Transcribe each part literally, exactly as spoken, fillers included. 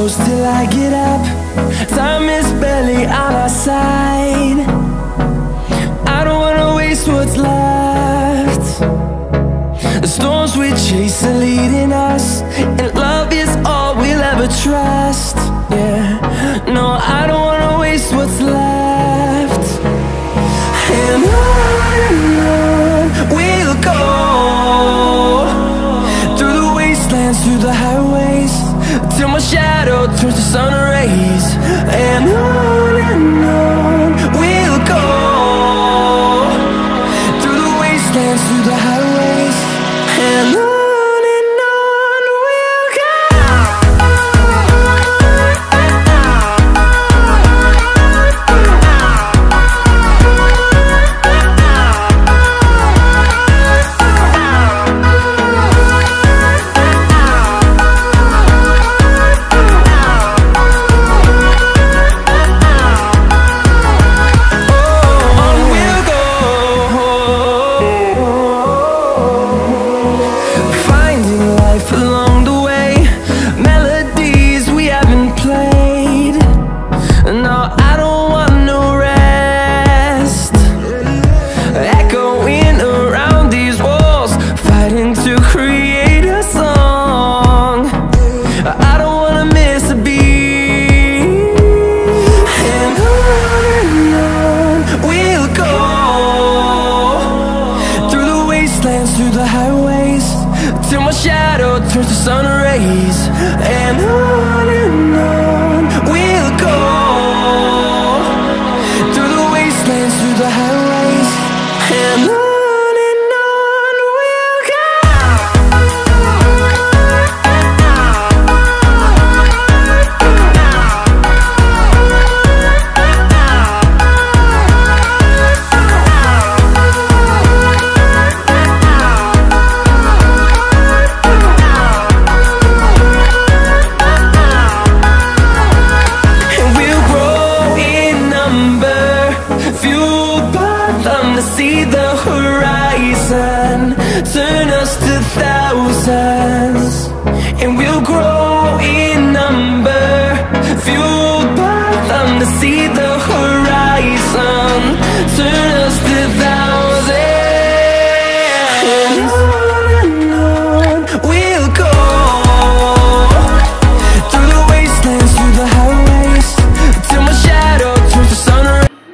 close till I get up. Time is barely on our side. I don't wanna waste what's left. The storms we chase are leading us, and love is all we'll ever trust. Yeah, no, I don't wanna waste what's left. And on and on we'll go, through the wastelands, through the highways, till my shadow turns to sun rays. And on and on we'll go, through the wastelands, through the highways, and on. Through the highways, till my shadow turns to sun rays. And on and on we'll go, through the wastelands, through the highways, and on. See the horizon turn us to thousands, and we'll grow in number, fueled by them. To see the horizon turn us to thousands, and on and on we'll go, through the wastelands, through the highways, till my shadow turns to sun.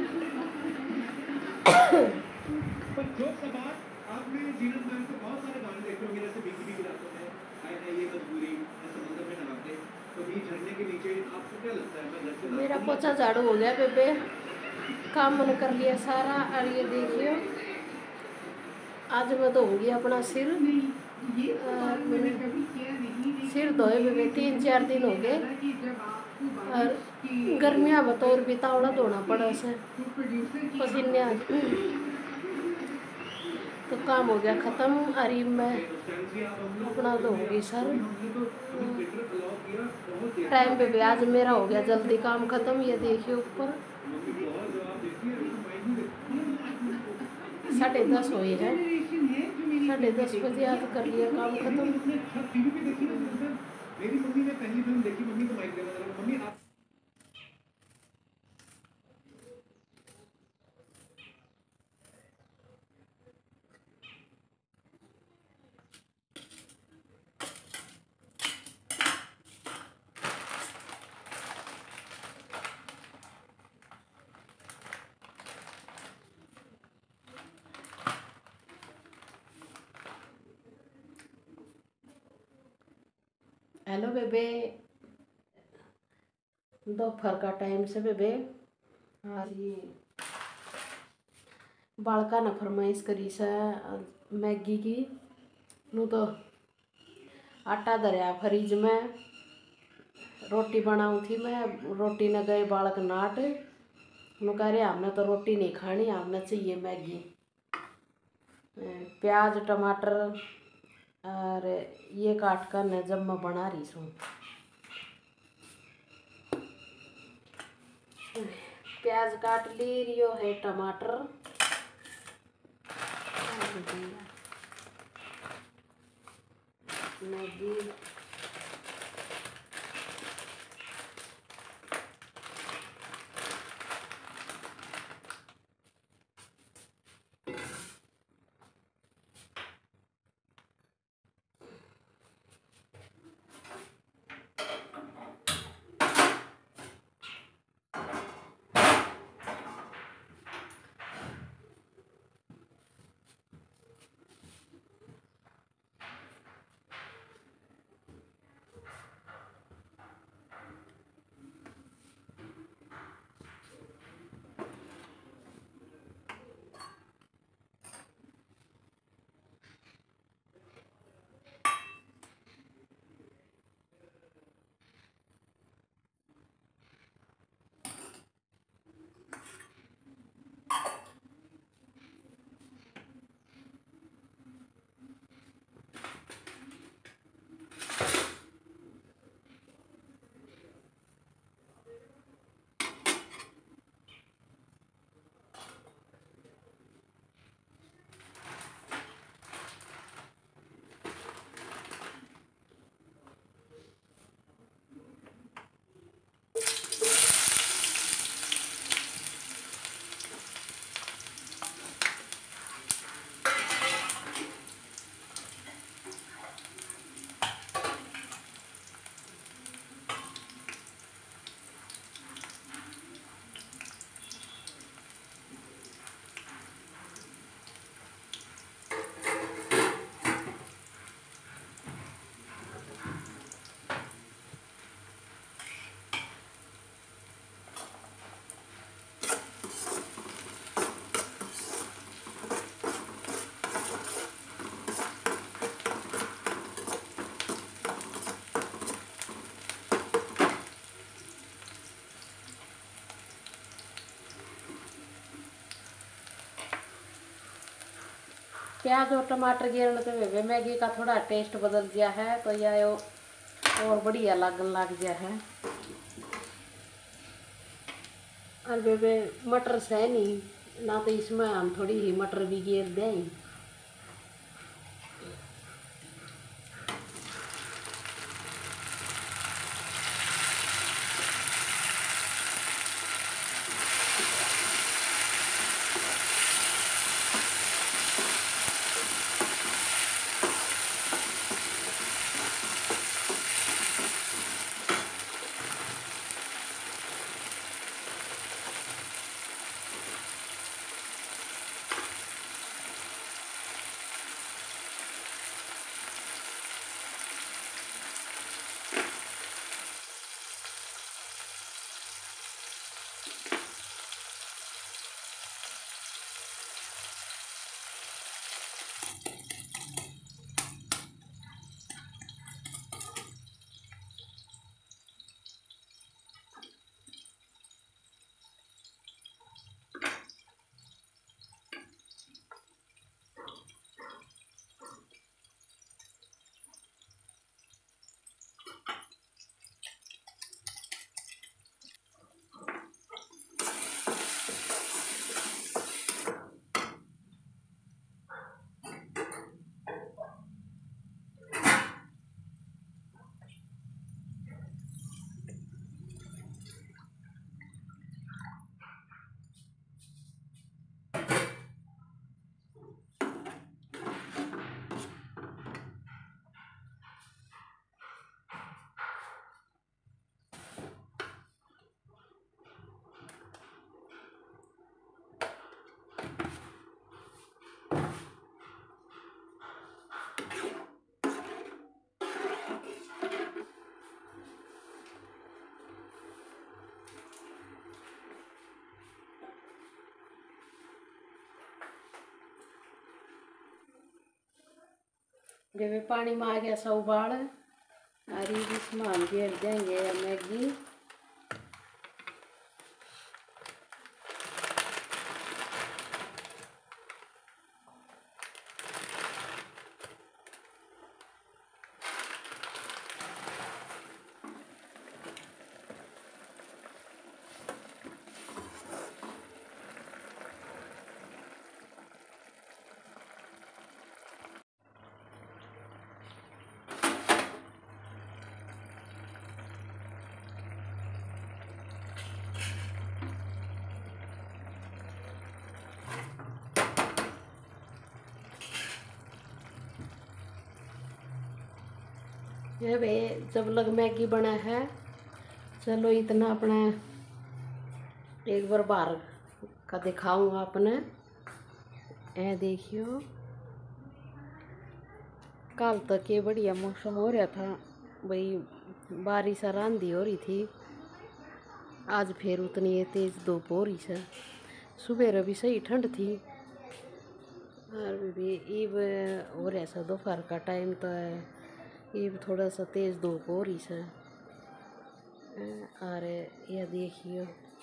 मेरा पोछा झाड़ू हो गया बेबे, काम मैंने कर लिया सारा। और ये देखियो आज मैं धोऊंगी अपना सिर। सिर धोए बेबे तीन चार दिन हो गए, और गर्मियाँ बतौर भी तावड़ा धोना पड़ा से पसीने आज। तो काम हो गया ख़त्म। अरे मैं अपना धोऊंगी सर। टाइम पे भी आज मेरा हो गया जल्दी काम ख़त्म। ये देखिए ऊपर साढ़े दस हुए हैं, साढ़े दस बजे आज कर लिया काम ख़त्म। हेलो बेबे, दोपहर का टाइम से बेबे। और ये बालका ने फरमाइश करी से मैगी की। नू तो आटा धरिया फ्रिज में, रोटी बनाऊँ थी मैं। रोटी न गए बालक नाट। नू कह रहे हमने तो रोटी नहीं खानी, हमने चाहिए मैगी। प्याज टमाटर और ये काट कर न जब मैं बना रही हूँ। प्याज काट ली, रियो है टमाटर, मैगी प्याज और टमाटर गिरने तो वे मैगी का थोड़ा टेस्ट बदल गया है, तो यह और बढ़िया लगने लग गया है। और वे वे मटर से नहीं ना, तो इसमें हम थोड़ी ही मटर भी गिर दें। जब पानी में आ गया सा उबाल, और इसमें हम घेर देंगे मैगी। ये वे जब लग मैगी बना है, चलो इतना अपने एक बार बाहर का दिखाऊंगा अपने। ए देखियो, कल तक ये बढ़िया मौसम हो रहा था भाई, बारिश और आंधी हो रही थी। आज फिर उतनी तेज धूप हो रही है। सुबह भी सही ठंड थी, और भी ईब हो रहा सा दोपहर का टाइम, तो ये थोड़ा सा तेज धूप हो रही है। और यह देखियो,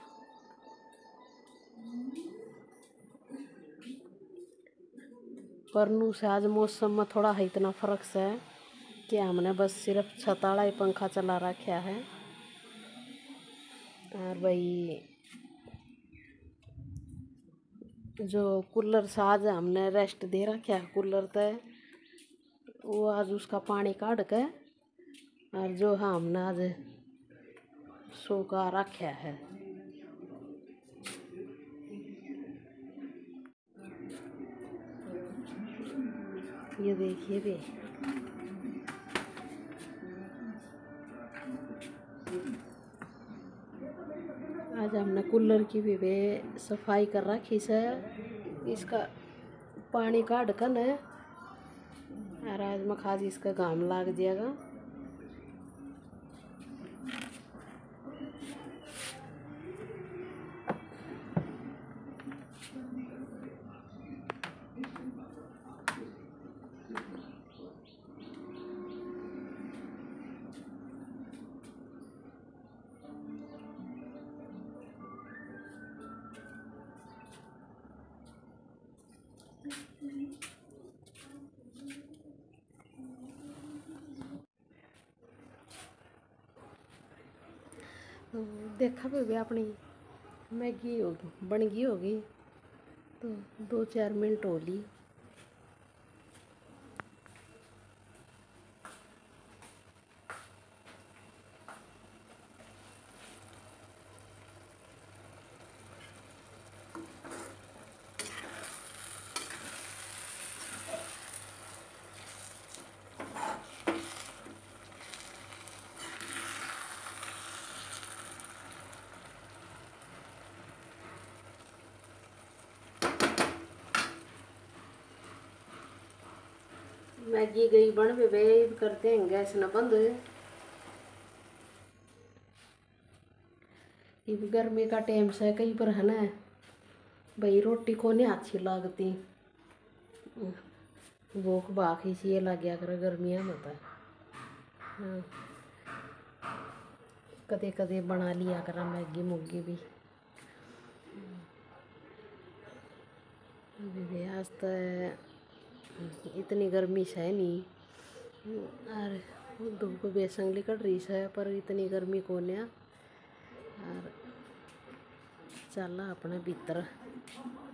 परनू से आज मौसम में थोड़ा है इतना फर्क है कि हमने बस सिर्फ छताड़ा ही पंखा चला रखा है। और भाई जो कूलर से आज हमने रेस्ट दे रखा है कूलर पे, वो आज उसका पानी काट के, और जो हमने आज सूखा रखा है। ये देखिए भी, आज हमने कूलर की भी वे सफाई कर रखी है। इसका पानी काट कर न, और आज में खास इसका घाम लाग जाएगा। तो देखा भी अपनी मैगी होगी बन गई होगी, तो दो चार मिनट हो ली। मैगी गई बन वे वे करते हैं गैस न बंद। इब गर्मी का टाइम से कहीं पर है ना भाई रोटी को नहीं अच्छी लगती, भूख भाख इसी लग गया कर गर्मियाँ में तो। हाँ, कदे कदे बना लिया करा मैगी मुगी भी। अभी आज तो इतनी गर्मी है नहीं, और धूप बेसंग निकल रही है पर इतनी गर्मी को नहीं। और चला अपने भीतर